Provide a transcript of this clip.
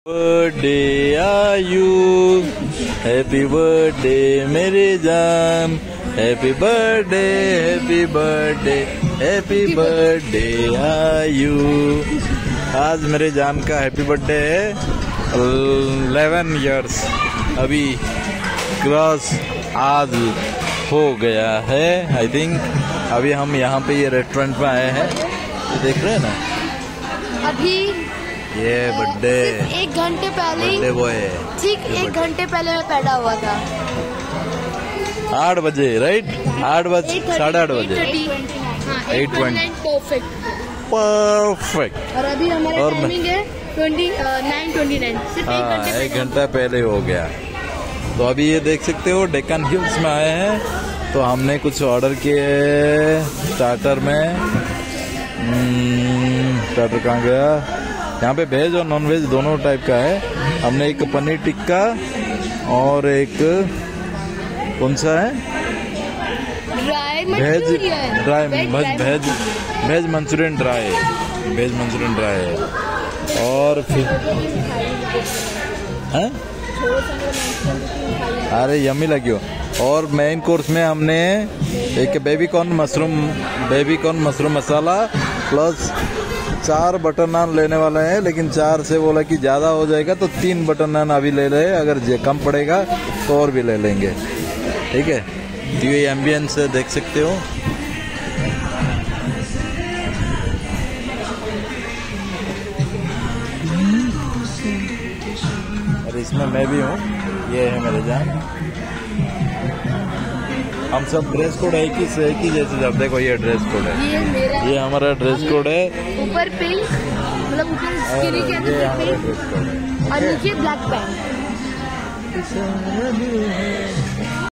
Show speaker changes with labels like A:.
A: Birthday आयु, happy birthday मेरे जान, happy birthday happy birthday happy birthday Aayu. आज मेरे जान का हैप्पी बर्थडे है। 11 इयर्स अभी क्रॉस आज हो गया है आई थिंक। अभी हम यहाँ पे ये रेस्टोरेंट में आए हैं, ये देख रहे हैं ना।
B: अभी
A: ये बर्थडे
B: 1 घंटे पहले
A: बर्थडे बॉय है,
B: ठीक 1 घंटे पहले मैं पैदा हुआ था।
A: 8 बजे राइट, 8 बजे 8:30 बजे 8:20 परफेक्ट।
B: और अभी हमारा
A: और
B: टाइमिंग है 9:29, सिर्फ
A: 1 घंटा पहले हो गया। तो अभी ये देख सकते हो डेक्कन हिल्स में आए हैं। तो हमने कुछ ऑर्डर किए स्टार्टर में। स्टार्टर कहाँ गया? यहाँ पे वेज और नॉन वेज दोनों टाइप का है। हमने एक पनीर टिक्का और एक कौन सा है veg Manchurian dry, veg Manchurian dry है। और फिर हैं? अरे यम्मी लगी हो। और मेन कोर्स में हमने एक baby corn mushroom masala plus 4 butter naan लेने वाले हैं, लेकिन 4 से बोला कि ज़्यादा हो जाएगा तो 3 बटर नान अभी ले ले, अगर कम पड़ेगा तो और भी ले लेंगे, ठीक है। तो ये एम्बियंस देख सकते हो। और इसमें मैं भी हूँ, ये है मेरे जान। हम सब ड्रेस कोड एक ही जैसे, जब देखो ये ड्रेस कोड है, ये हमारा ड्रेस कोड है।
B: ऊपर पिंक, मतलब ऊपर स्किनी के अंदर पिंक और नीचे ब्लैक पैंट।